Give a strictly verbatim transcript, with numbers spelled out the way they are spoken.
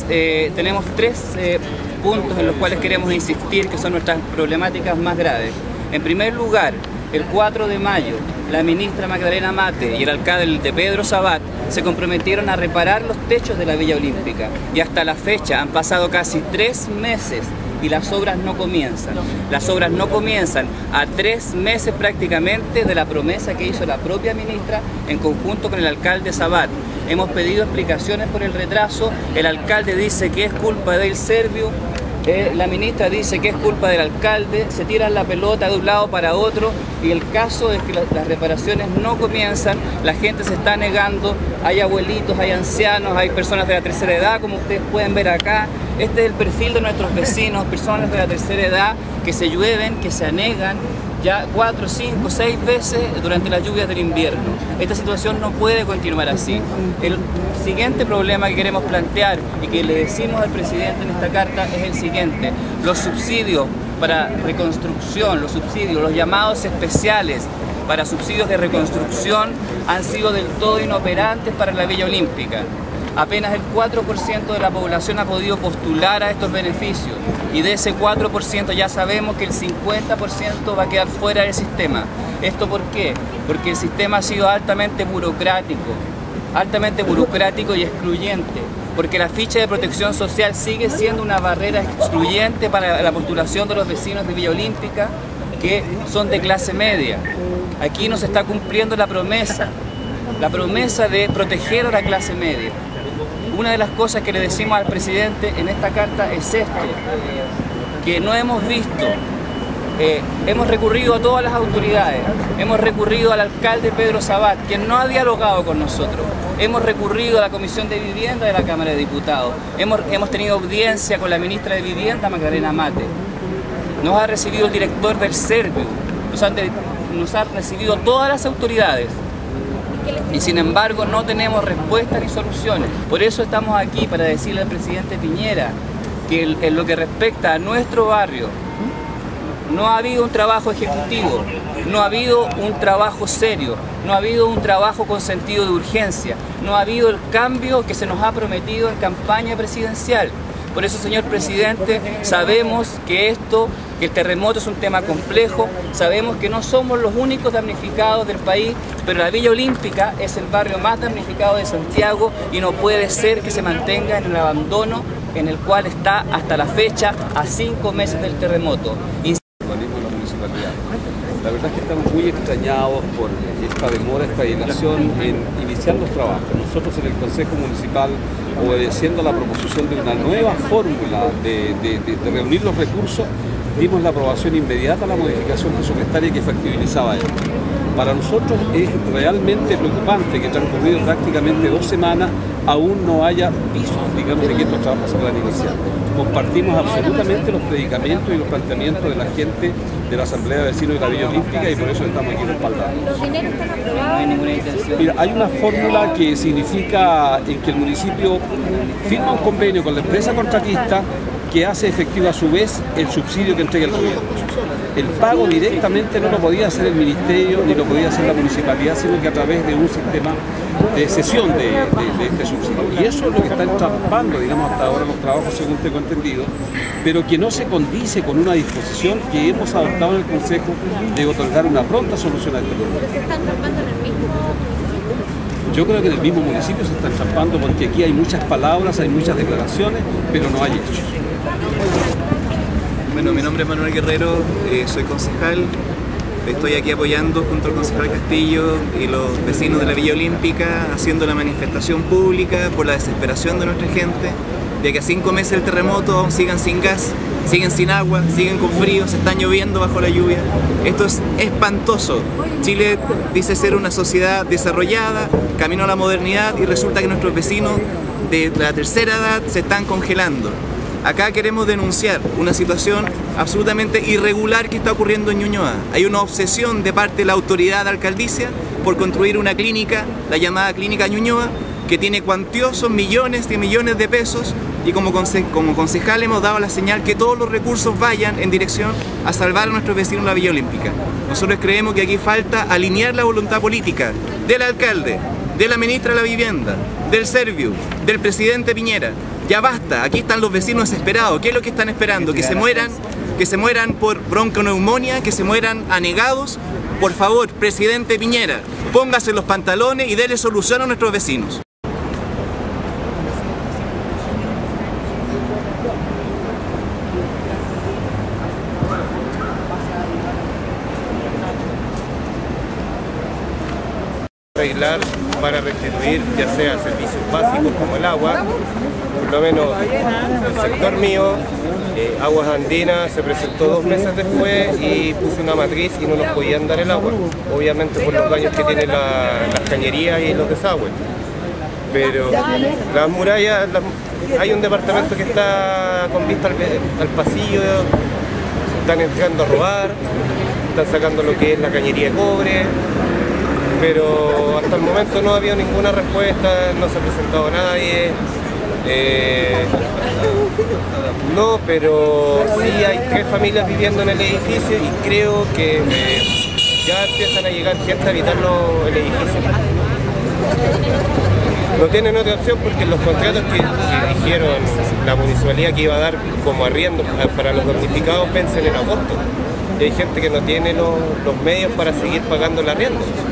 Entonces, eh, tenemos tres eh, puntos en los cuales queremos insistir, que son nuestras problemáticas más graves. En primer lugar, el cuatro de mayo, la ministra Magdalena Mate y el alcalde de Pedro Sabat se comprometieron a reparar los techos de la Villa Olímpica, y hasta la fecha han pasado casi tres meses y las obras no comienzan. Las obras no comienzan a tres meses prácticamente de la promesa que hizo la propia ministra en conjunto con el alcalde Sabat. Hemos pedido explicaciones por el retraso, el alcalde dice que es culpa del Serviu, eh, la ministra dice que es culpa del alcalde, se tiran la pelota de un lado para otro, y el caso es que la, las reparaciones no comienzan, la gente se está negando, hay abuelitos, hay ancianos, hay personas de la tercera edad, como ustedes pueden ver acá. Este es el perfil de nuestros vecinos, personas de la tercera edad que se llueven, que se anegan ya cuatro, cinco, seis veces durante las lluvias del invierno. Esta situación no puede continuar así. El siguiente problema que queremos plantear y que le decimos al presidente en esta carta es el siguiente: los subsidios para reconstrucción, los subsidios, los llamados especiales para subsidios de reconstrucción han sido del todo inoperantes para la Villa Olímpica. Apenas el cuatro por ciento de la población ha podido postular a estos beneficios, y de ese cuatro por ciento ya sabemos que el cincuenta por ciento va a quedar fuera del sistema. ¿Esto por qué? Porque el sistema ha sido altamente burocrático, altamente burocrático y excluyente, porque la ficha de protección social sigue siendo una barrera excluyente para la postulación de los vecinos de Villa Olímpica, que son de clase media. Aquí no se está cumpliendo la promesa, la promesa de proteger a la clase media. Una de las cosas que le decimos al presidente en esta carta es esto, que no hemos visto, eh, hemos recurrido a todas las autoridades, hemos recurrido al alcalde Pedro Sabat, quien no ha dialogado con nosotros, hemos recurrido a la Comisión de Vivienda de la Cámara de Diputados, hemos, hemos tenido audiencia con la ministra de Vivienda, Magdalena Mate, nos ha recibido el director del Serviu, nos han, de, nos han recibido todas las autoridades. Y sin embargo no tenemos respuestas ni soluciones. Por eso estamos aquí, para decirle al presidente Piñera que en lo que respecta a nuestro barrio no ha habido un trabajo ejecutivo, no ha habido un trabajo serio, no ha habido un trabajo con sentido de urgencia, no ha habido el cambio que se nos ha prometido en campaña presidencial. Por eso, señor presidente, sabemos que esto, que el terremoto es un tema complejo, sabemos que no somos los únicos damnificados del país, pero la Villa Olímpica es el barrio más damnificado de Santiago y no puede ser que se mantenga en el abandono en el cual está hasta la fecha, a cinco meses del terremoto. La verdad es que estamos muy extrañados por esta demora, esta dilación en iniciar los trabajos. Nosotros en el Consejo Municipal, obedeciendo a la proposición de una nueva fórmula de, de, de, de reunir los recursos, dimos la aprobación inmediata a la modificación presupuestaria que factibilizaba esto. Para nosotros es realmente preocupante que transcurrido prácticamente dos semanas aún no haya visos, digamos, de que estos trabajos se puedan iniciar. Compartimos absolutamente los predicamentos y los planteamientos de la gente de la Asamblea de Vecinos de la Villa Olímpica, y por eso estamos aquí respaldando. ¿Los dineros están aprobados? No hay ninguna intención. Mira, hay una fórmula que significa en que el municipio firma un convenio con la empresa contratista que hace efectivo a su vez el subsidio que entrega el gobierno. El pago directamente no lo podía hacer el ministerio ni lo podía hacer la municipalidad, sino que a través de un sistema de cesión de, de, de este subsidio. Y eso es lo que está entrampando, digamos, hasta ahora los trabajos, según tengo entendido, pero que no se condice con una disposición que hemos adoptado en el Consejo de otorgar una pronta solución a este problema. ¿Pero se están trampando en el mismo municipio? Yo creo que en el mismo municipio se están trampando porque aquí hay muchas palabras, hay muchas declaraciones, pero no hay hechos. Bueno, mi nombre es Manuel Guerrero, eh, soy concejal, estoy aquí apoyando junto al concejal Castillo y los vecinos de la Villa Olímpica, haciendo la manifestación pública por la desesperación de nuestra gente, de que a cinco meses del terremoto aún sigan sin gas, siguen sin agua, siguen con frío, se están lloviendo bajo la lluvia. Esto es espantoso. Chile dice ser una sociedad desarrollada, camino a la modernidad, y resulta que nuestros vecinos de la tercera edad se están congelando. Acá queremos denunciar una situación absolutamente irregular que está ocurriendo en Ñuñoa. Hay una obsesión de parte de la autoridad alcaldicia por construir una clínica, la llamada Clínica Ñuñoa, que tiene cuantiosos millones y millones de pesos, y como, conse como concejal hemos dado la señal que todos los recursos vayan en dirección a salvar a nuestros vecinos de la Villa Olímpica. Nosotros creemos que aquí falta alinear la voluntad política del alcalde, de la ministra de la Vivienda, del Serviu, del presidente Piñera, Ya basta, aquí están los vecinos desesperados. ¿Qué es lo que están esperando? Que se mueran, que se mueran por bronconeumonía, que se mueran anegados. Por favor, presidente Piñera, póngase los pantalones y déle solución a nuestros vecinos. Arreglar para restituir ya sea servicios básicos como el agua, por lo menos el sector mío, eh, Aguas Andinas se presentó dos meses después y puso una matriz y no nos podían dar el agua, obviamente por los daños que tienen la, las cañerías y los desagües. Pero las murallas, las, hay un departamento que está con vista al, al pasillo, están entrando a robar, están sacando lo que es la cañería de cobre. Pero hasta el momento no ha habido ninguna respuesta, no se ha presentado nadie. Eh, no, pero sí hay tres familias viviendo en el edificio y creo que eh, ya empiezan a llegar gente a habitar el edificio. No tienen otra opción porque los contratos que, que dijeron la municipalidad que iba a dar como arriendo para los damnificados vencen en agosto. Y hay gente que no tiene los, los medios para seguir pagando el arriendo.